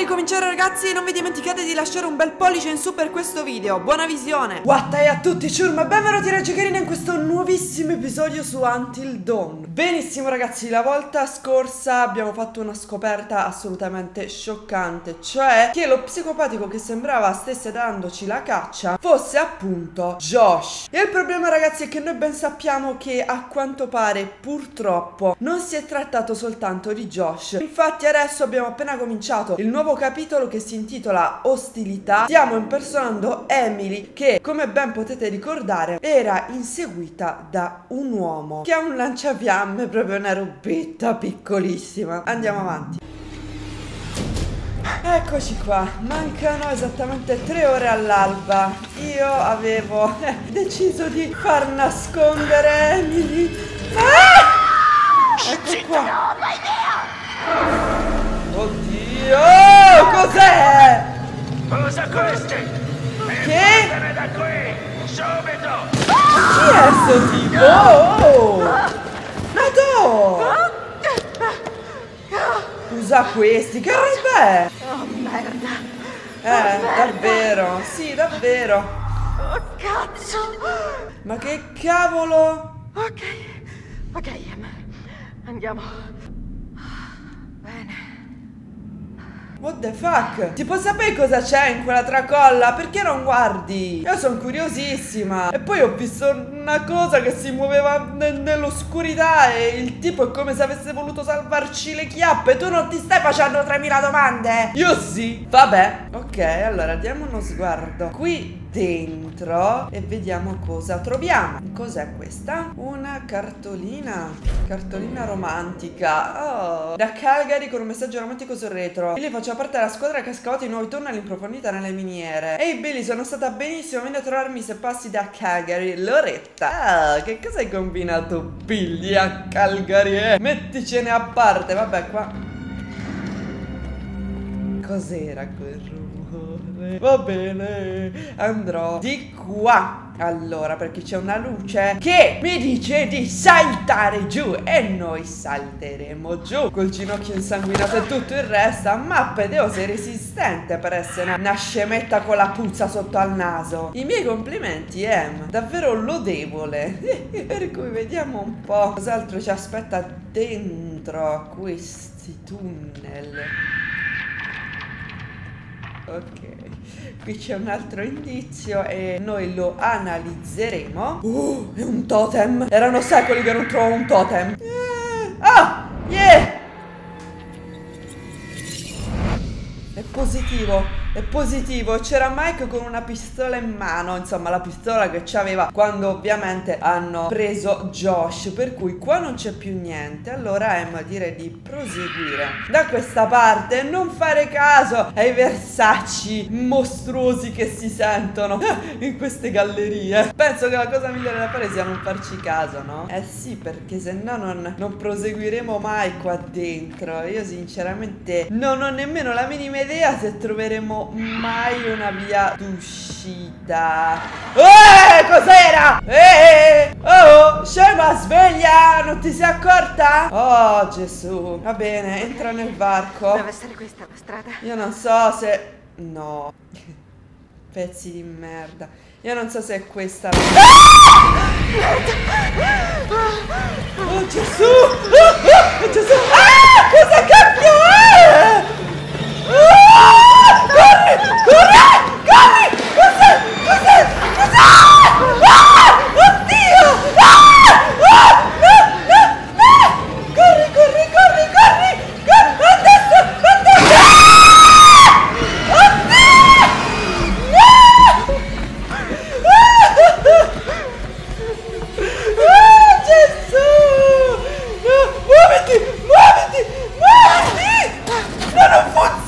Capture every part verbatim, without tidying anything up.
cominciare ragazzi, non vi dimenticate di lasciare un bel pollice in su per questo video. Buona visione. Guattai a tutti ciurma, benvenuti ragazzi in questo nuovissimo episodio su Until Dawn. Benissimo ragazzi, la volta scorsa abbiamo fatto una scoperta assolutamente scioccante, cioè che lo psicopatico che sembrava stesse dandoci la caccia fosse appunto Josh. E il problema ragazzi è che noi ben sappiamo che a quanto pare purtroppo non si è trattato soltanto di Josh. Infatti adesso abbiamo appena cominciato il nuovo capitolo che si intitola Ostilità. Stiamo impersonando Emily che, come ben potete ricordare, era inseguita da un uomo che ha un lanciafiamme, proprio una robetta piccolissima. Andiamo avanti. Eccoci qua, mancano esattamente tre ore all'alba. Io avevo eh, deciso di far nascondere Emily. Ah! Ecco qua. Oddio, cos'è? Cosa questi? Che? Da qui, subito! Chi è sto tipo? Oh! Madò! Usa questi, che roba è? Oh merda! Eh, davvero, sì, davvero. Oh cazzo! Ma che cavolo? Ok, ok, Em. Andiamo. Bene. What the fuck? Si può sapere cosa c'è in quella tracolla? Perché non guardi? Io sono curiosissima. E poi ho visto una cosa che si muoveva ne nell'oscurità e il tipo è come se avesse voluto salvarci le chiappe. Tu non ti stai facendo tremila domande? Io sì. Vabbè. Ok, allora diamo uno sguardo qui dentro e vediamo cosa troviamo. Cos'è questa? Una cartolina. Cartolina romantica. Oh. Da Calgary con un messaggio romantico sul retro. Billy faceva parte della squadra che ha scavato i nuovi tunnel in profondità nelle miniere. Ehi Billy, sono stata benissimo. Vieni a trovarmi se passi da Calgary. Loretta. Ah, che cosa hai combinato Billy a Calgary? Eh? Metticene a parte. Vabbè, qua. Cos'era quel rumore? Va bene, andrò di qua. Allora, perché c'è una luce che mi dice di saltare giù e noi salteremo giù col ginocchio insanguinato e tutto il resto. Mappe, Deo, sei resistente per essere una scemetta con la puzza sotto al naso. I miei complimenti, Em, davvero lodevole. Per cui vediamo un po' cos'altro ci aspetta dentro questi tunnel. Ok, qui c'è un altro indizio e noi lo analizzeremo. Uh, è un totem. Erano secoli che non trovo un totem. eh. Ah, yeah. È positivo, è positivo. C'era Mike con una pistola in mano. Insomma, la pistola che c'aveva quando ovviamente hanno preso Josh. Per cui qua non c'è più niente. Allora Emma direi di proseguire da questa parte. Non fare caso ai versacci mostruosi che si sentono in queste gallerie. Penso che la cosa migliore da fare sia non farci caso, no? Eh sì, perché se no non, non proseguiremo mai qua dentro. Io sinceramente non ho nemmeno la minima idea se troveremo mai una via d'uscita. Eh, cos'era? Eh, oh, scema, sveglia, non ti sei accorta? Oh, Gesù. Va bene, entra nel varco. Deve essere questa la strada. Io non so se... No. Pezzi di merda. Io non so se è questa la... Oh, Gesù. Oh, oh, Gesù. Ah, cosa cacchio è? Ah! Corri! Corri! Corri! Cos'è? Cos'è? Cos'è? Ah! Oddio! Ah! Ah! No! No! No! Corri! Corri! Corri! Corri! Corri! A destra! A destra! Ah! Oddio! No! Ah, Gesù! No! Muoviti! Muoviti! Muoviti! No, non funziona!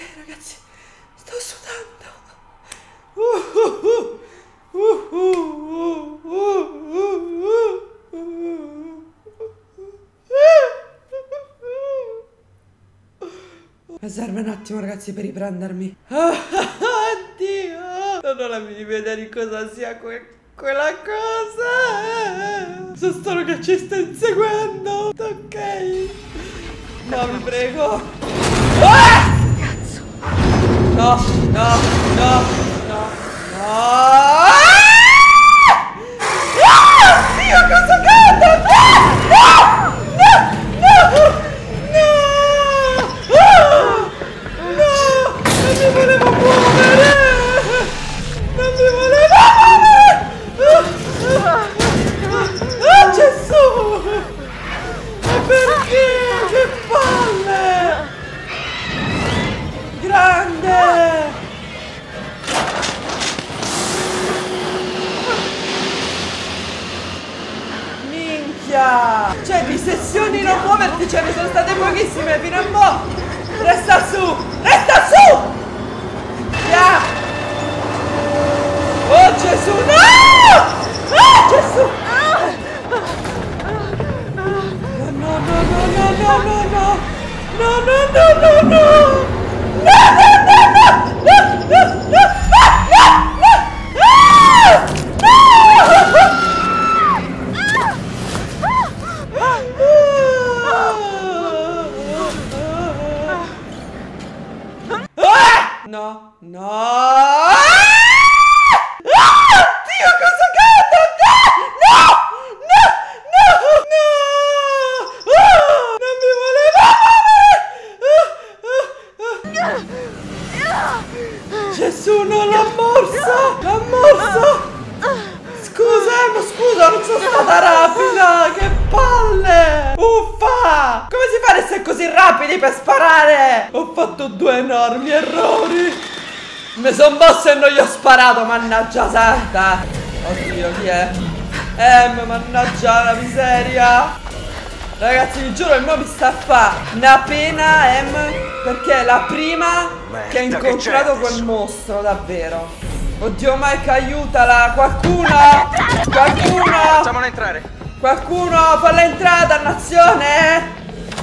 ragazzi, sto sudando. Uh, uh, uh. Uh, uh, uh, uh, uh, uh. Mi serve un attimo, ragazzi, per riprendermi. Oh, oddio, non ho la minima idea di cosa sia que quella cosa. So solo che ci sta inseguendo. Ok. No, vi prego. Ah! Cazzo! No, no, no, no, no. Dio, cosa cade? No! No! No! No! No! Non mi volevo muovere! Non mi volevo muovere! Oh, Gesù! Ma perché? Che palle! Grande! Cioè di sessioni non muoverti ce ne sono state pochissime fino a mo'. Resta su, resta su. Yeah. Oh Gesù, no. Oh Gesù. No no no no no no no no no no no no no no, no. Ah! Dio, cosa cade? No! No! No! No! Ah! Non mi volevo! Gesù, non l'ha morso! L'ha morso! Scusa, ma scusa, non sono stata rapida! Che palle! Uffa! Come si fa ad essere così rapidi per sparare? Ho fatto due enormi errori! Mi son mosso e non gli ho sparato, mannaggia santa! Oddio, chi è? Em, mannaggia la miseria! Ragazzi, vi giuro, il mo mi sta a fa una pena, Em, perché è la prima Merda, che ha incontrato che quel mostro, davvero. Oddio, Mike, aiutala! Qualcuno! Qualcuno! Facciamola entrare. Qualcuno, falla entrare, dannazione!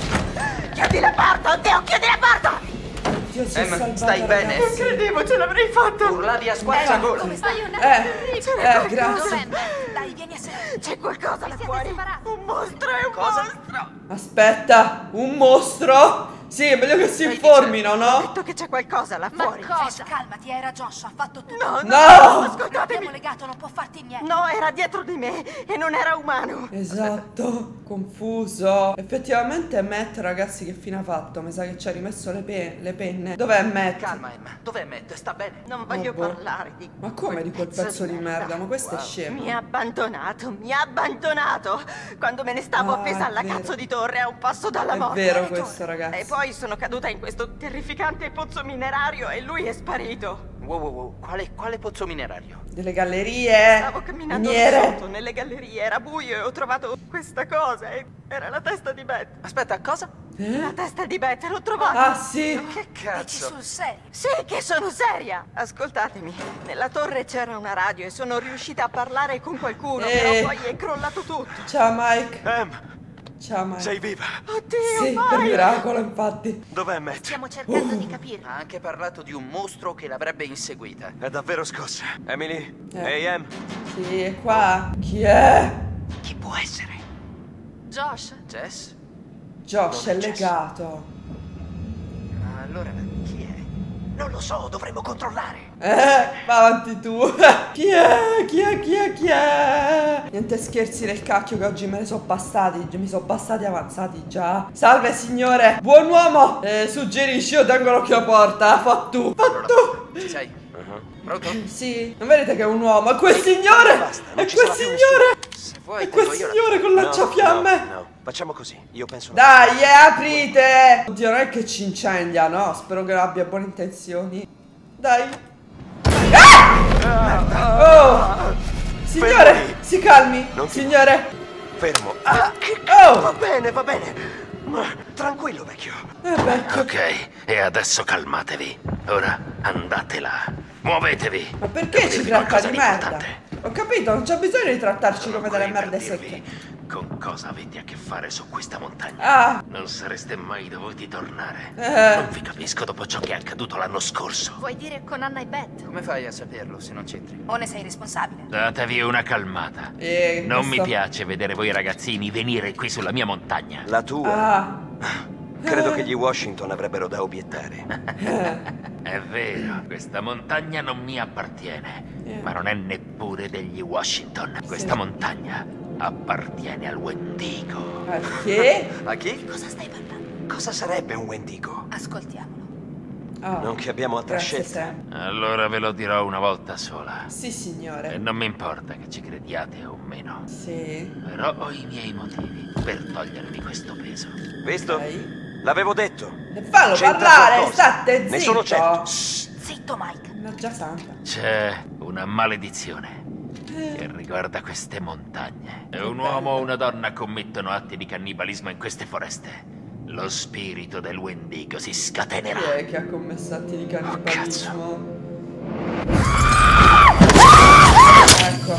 Chiudi la porta, oddio, chiudi la porta! Dio, si è Em, salvata, stai bene? ragazzi. Non credevo ce l'avrei fatta! Urlavi a squarciagola. Come stai? Eh, eh, grazie. Dai, vieni a sedere. C'è qualcosa là siete fuori. separati? Un mostro, è un Cosa? mostro! Aspetta, un mostro? Sì, è meglio che si informino, Ho no? detto che c'è qualcosa là Ma fuori. cosa? Calmati, era Josh, ha fatto tutto. No, no, No! ascoltatemi! L'abbiamo legato, non può farti niente. No, era dietro di me e non era umano. Esatto, confuso. Effettivamente Matt, ragazzi, che fine ha fatto? Mi sa che ci ha rimesso le, pe le penne. Dov'è Matt? Calma, Emma. Dov'è Matt? Sta bene? Non voglio boh. parlare di Ma come di quel pezzo di merda? Ma questo è scemo. Mi ha abbandonato, mi ha abbandonato Quando me ne stavo Ah, appesa alla è vero. cazzo di torre a un passo dalla È morte. vero questo, ragazzi. E poi sono caduta in questo terrificante pozzo minerario e lui è sparito. Wow, wow, wow. Quale, quale pozzo minerario? Delle gallerie. Stavo camminando miniere. sotto nelle gallerie, era buio e ho trovato questa cosa e era la testa di Beth. Aspetta, cosa? La Eh? testa di Beth, l'ho trovata. Ah, sì. Che Dici cazzo? sul serio. Sì, che sono seria! Ascoltatemi, nella torre c'era una radio e sono riuscita a parlare con qualcuno, Eh. però poi è crollato tutto. Ciao, Mike. Em, Ciao, Mike. sei viva? Oddio, Sì, Mike! per miracolo, infatti. Dov'è Matt? Stiamo cercando Uh. di capire. Ha anche parlato di un mostro che l'avrebbe inseguita. È davvero scossa. Emily? Eh. Ehi, Em? Sì, è qua. Chi è? Chi può essere? Josh? Jess? Josh è Dov'è Jess? legato. Ma allora chi è? Non lo so, dovremmo controllare. Eh, va avanti tu. Chi è? Chi è? Chi è? Chi è? Niente scherzi del cacchio che oggi me ne sono bastati. Mi sono bastati avanzati già. Salve signore. Buon uomo. Eh, suggerisci, io tengo l'occhio a porta. Fa tu. Fa Allora, tu. ci sei? Uh-huh. Pronto? Sì. Non vedete che è un uomo? È quel signore. Basta, non È ci quel sarà più signore. Se vuoi, È quel tengo io la- signore con No, lanciafiamme. No, no, facciamo così. Io penso... Dai, eh, aprite. Oddio, non è che ci incendia, no? Spero che abbia buone intenzioni. Dai. Oh! Signore, Fermati. si calmi. Non ti- Signore. Fermo. Ah, Oh! va bene, va bene. Ma tranquillo, vecchio. Eh, vecchio. Ok, e adesso calmatevi. Ora andate là. Muovetevi. Ma perché Devo ci dirvi tratta qualcosa di merda? importante. Ho capito, non c'è bisogno di trattarci Sono come delle qui per merde dirvi secche. con cosa avete a che fare su questa montagna. Ah. Non sareste mai dovuti tornare. Eh. Non vi capisco dopo ciò che è accaduto l'anno scorso. Vuoi dire con Anna e Beth? Come fai a saperlo se non c'entri? O ne sei responsabile? Datevi una calmata. Eh, Non questo- mi piace vedere voi ragazzini venire qui sulla mia montagna. La tua. Ah. Credo che gli Washington avrebbero da obiettare. È vero, questa montagna non mi appartiene, Eh. ma non è neppure degli Washington. Questa montagna appartiene al Wendigo. Perché? A chi? Cosa stai parlando? Cosa sarebbe un Wendigo? Ascoltiamolo. Ah. Non che abbiamo altra Grazie, scelta. Sam. Allora ve lo dirò una volta sola. Sì, E signore. non mi importa che ci crediate o meno. Sì. Però ho i miei motivi per togliervi questo peso. Visto? Ok. L'avevo detto. E fallo C'entra parlare, qualcosa. state zitto. Ne sono certo. Shh. Zitto, Mike. Mannaggia santa. C'è una maledizione Eh. che riguarda queste montagne. E un Che uomo o bello. una donna commettono atti di cannibalismo in queste foreste. Lo spirito del Wendigo si scatenerà. Chi è che ha commesso atti di cannibalismo? Ecco.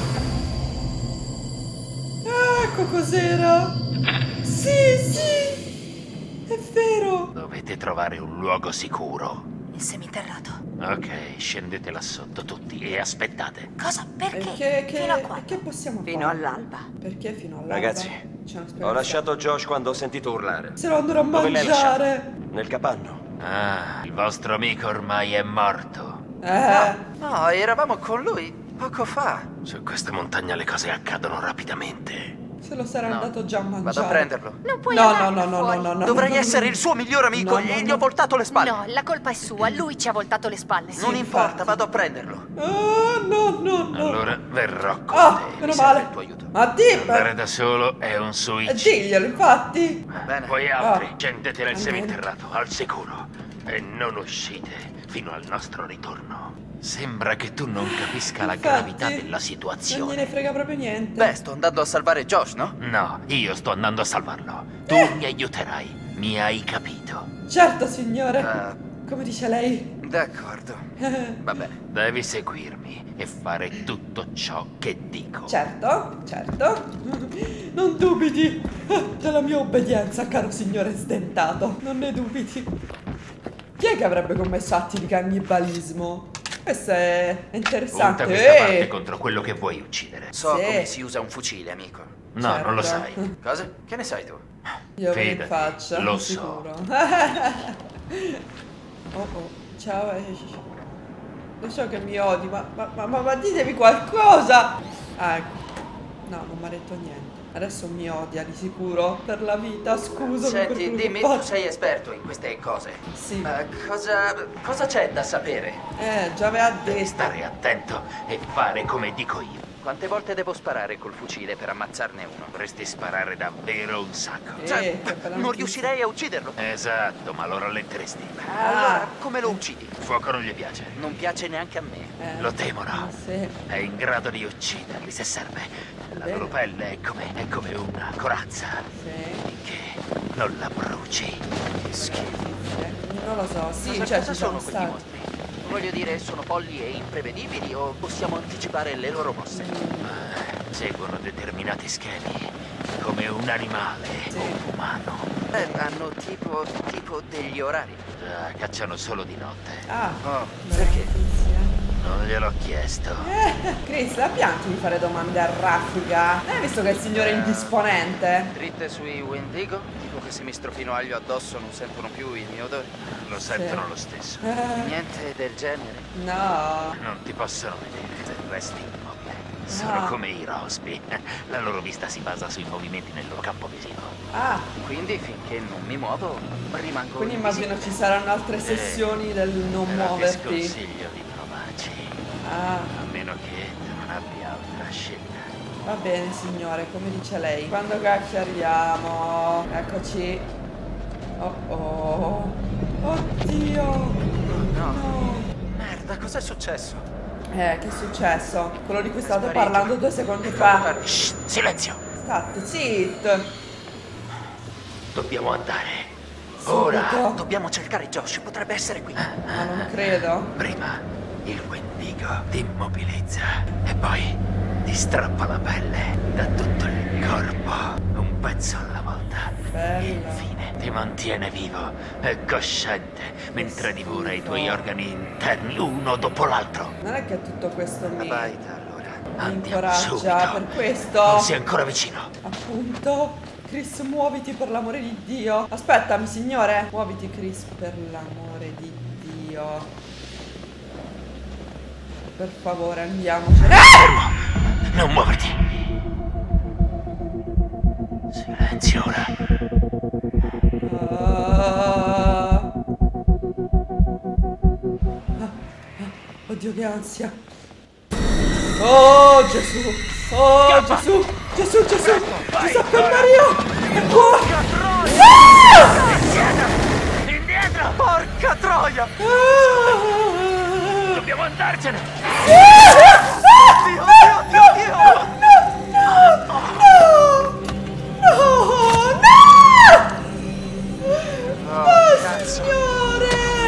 Ecco cos'era. Sì, sì. È vero. Dovete trovare un luogo sicuro. Il seminterrato. Ok, scendete là sotto tutti e aspettate. Cosa? Perché? Perché che, Fino a quando? che possiamo Fino fare? all'alba. Perché fino all'alba? Ragazzi, C'è una Ho spiegazione. lasciato Josh quando ho sentito urlare. Se lo andrò a Dove l'hai lasciato? mangiare. Nel capanno. Ah, il vostro amico ormai è morto. Eh. No, eravamo con lui poco fa. Su questa montagna le cose accadono rapidamente. Se lo sarà No, andato già a mangiare. Vado a prenderlo. Non puoi No, no, andare no, no, no, fuori. no, no. Dovrei no, no, essere no. il suo migliore amico No, no, e gli no. ho voltato le spalle. No, la colpa è sua. Lui ci ha voltato le spalle. Non Sì, importa, infatti. vado a prenderlo. Oh, no, no, no. Allora verrò con Ah, te. meno mi serve male. il tuo aiuto. Ma di, Andare da solo è un eh, suicidio. diglielo, infatti. Va bene. Voi altri, Ah. scendete nel Va seminterrato, al sicuro. E non uscite fino al nostro ritorno. Sembra che tu non capisca la Infatti, gravità della Non gliene situazione. frega proprio niente. Beh, sto andando a salvare Josh, no? No, io sto andando a salvarlo. Tu Eh. mi aiuterai. Mi hai capito? Certo, signore. Ah, Come dice lei. d'accordo. Eh, Va bene. Devi seguirmi e fare tutto ciò che dico. certo, certo. Non dubiti della mia obbedienza, caro signore sdentato. Non ne dubiti. Chi è che avrebbe commesso atti di cannibalismo? Questo è interessante. Punta questa Eh, parte contro quello che vuoi uccidere. So Sì. come si usa un fucile, amico. No, certo. non lo sai. Cosa? Che ne sai tu? Io ve in Fidati, faccia, lo sicuro. Oh oh, ciao. eh, Lo so che mi odi, ma, ma, ma, ma- ma ditemi qualcosa. Ah, ecco. No, non mi ha detto niente. Adesso mi odia di sicuro per la vita, scusa. Senti, per quello dimmi, che ho tu fatto. sei esperto in queste cose. Sì. Eh, cosa, cosa c'è da sapere? Eh, già aveva Devi detto. stare attento e fare come dico io. Quante volte devo sparare col fucile per ammazzarne uno? Dovresti sparare davvero un sacco. Eh, Cioè, che bella non notizia. riuscirei a ucciderlo. Esatto, ma lo rallenteresti. Allora, come lo uccidi? Il fuoco non gli piace. Non piace neanche a me. Eh, Lo temono. Sì. È in grado di ucciderli se serve. La Bene. loro pelle è come, è come una corazza. Sì. Finché non la bruci. Che schifo. Non lo so, sì, Cosa, cioè cosa ci sono sono questi stati. mostri? Voglio dire, sono polli e imprevedibili o possiamo anticipare le loro mosse? Eh, seguono determinati schemi. Come un animale Sì. o un umano. Eh, hanno tipo, tipo degli orari. Già, cacciano solo di notte. Ah, Oh, bella perché? notizia. Non gliel'ho chiesto. Eh, Chris, la pianti di fare domande a raffica? Hai visto che il signore è indisponente? Dritte sui Wendigo? Tipo che se mi strofino aglio addosso non sentono più il mio odore? Lo sentono lo stesso. Eh, Niente del genere. no. Non ti possono vedere se resti immobile. Sono Ah. come i rospi. La loro vista si basa sui movimenti nel loro campo visivo. Ah, Quindi finché non mi muovo rimango quindi invisibile. immagino ci saranno altre sessioni del non Però ti muoverti. sconsiglio di provarci. Ah, A meno che tu non abbia altra scelta. va bene signore, come dice lei. Quando cacchio arriviamo? Eccoci. Oh oh. Oddio. No. No. Merda, cos'è successo? Eh, che è successo? Quello di cui stavate sparito. parlando due secondi fa. Shh, silenzio! State, zitto. Dobbiamo andare. Ora. Subito. Dobbiamo cercare Josh, potrebbe essere qui. Ma non credo. Prima il Wendigo ti immobilizza e poi ti strappa la pelle da tutto il corpo, un pezzo alla volta. Bello. E infine ti mantiene vivo e cosciente mentre divora i tuoi organi interni uno dopo l'altro. Non è che tutto questo mi, Vai, allora. mi Andiamo incoraggia, subito. per questo. Non sei ancora vicino. Appunto. Chris, muoviti per l'amore di Dio. Aspettami, signore. Muoviti, Chris, per l'amore di Dio. Per favore, andiamocene. Fermo! Non muoverti. Silenzio ora. Ah. Ah, ah, oddio, che ansia. Oh Gesù. Oh Gesù. Gesù, Gesù. Giuseppe Maria. È qua. Indietro! Indietro! Porca troia! Ah. Dobbiamo andarcene! Dio, Dio, Dio, Dio! No! No! No! Oh, cazzo! Signore!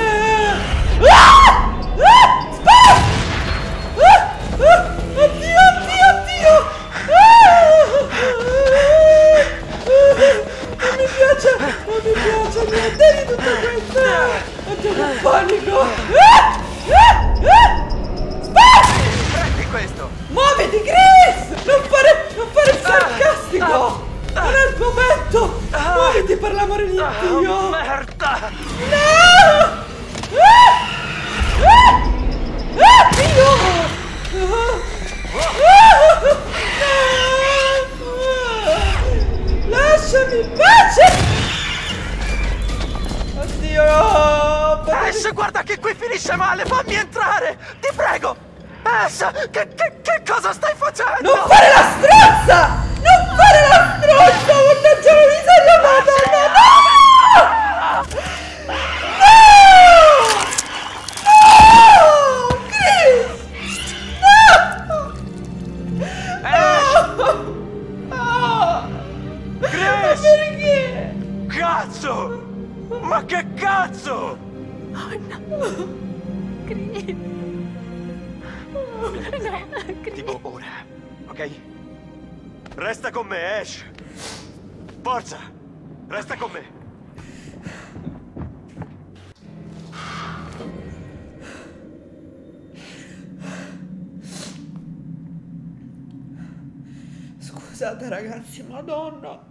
Ah! Ah! Spara! Ah! Ah! Oddio, oddio, oddio! Ah! Non mi piace! Non mi piace niente di tutto questo! Oddio, che panico! Ah! Ah! Ah! Spara! Prendi questo! Muoviti, Chris! Non fare, non fare il sarcastico! Non è il momento! Muoviti per l'amore di Dio! Oh, merda! No! Ah! Ah! Ah! Dio! Ah! Ah! Lasciami in pace! Oddio! Ash, guarda che qui finisce male! Fammi entrare! Ti prego! Ash, che, che, che cosa stai facendo? Non fare la stronza! Non fare la stronza! Mannaggia la miseria, Madonna! No! No! No! Chris! No! Ash! No! Chris! Perché? Cazzo! Ma che cazzo! Chris. No, Chris. Tipo ora, ok? Resta con me, Ash! Forza! Resta con me! Scusate ragazzi, Madonna.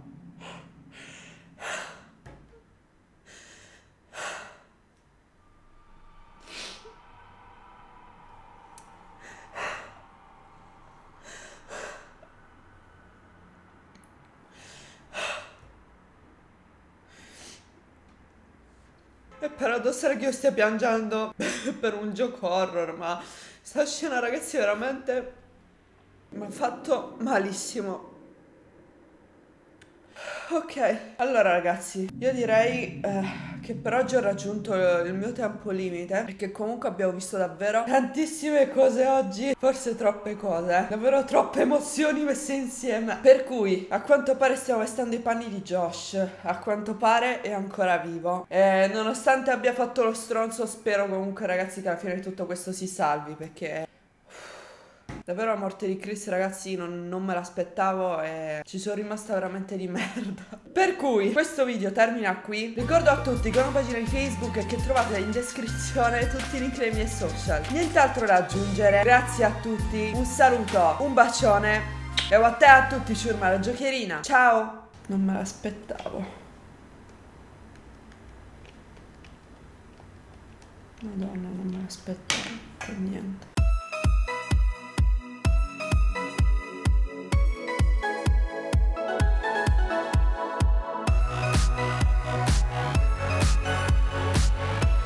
È paradossale che io stia piangendo per un gioco horror, ma sta scena, ragazzi, veramente mi ha fatto malissimo. Ok, allora ragazzi, io direi eh, che per oggi ho raggiunto il mio tempo limite, perché comunque abbiamo visto davvero tantissime cose oggi, forse troppe cose, davvero troppe emozioni messe insieme. Per cui, a quanto pare stiamo vestendo i panni di Josh, a quanto pare è ancora vivo. E nonostante abbia fatto lo stronzo, spero comunque ragazzi che alla fine di tutto questo si salvi, perché... davvero la morte di Chris, ragazzi, non, non me l'aspettavo e ci sono rimasta veramente di merda. Per cui questo video termina qui. Ricordo a tutti che ho una pagina di Facebook che trovate in descrizione tutti i link dei miei social. Nient'altro da aggiungere. Grazie a tutti, un saluto, un bacione e a te a tutti, ciurma la giocherina. Ciao. Non me l'aspettavo. Madonna, non me l'aspettavo per niente.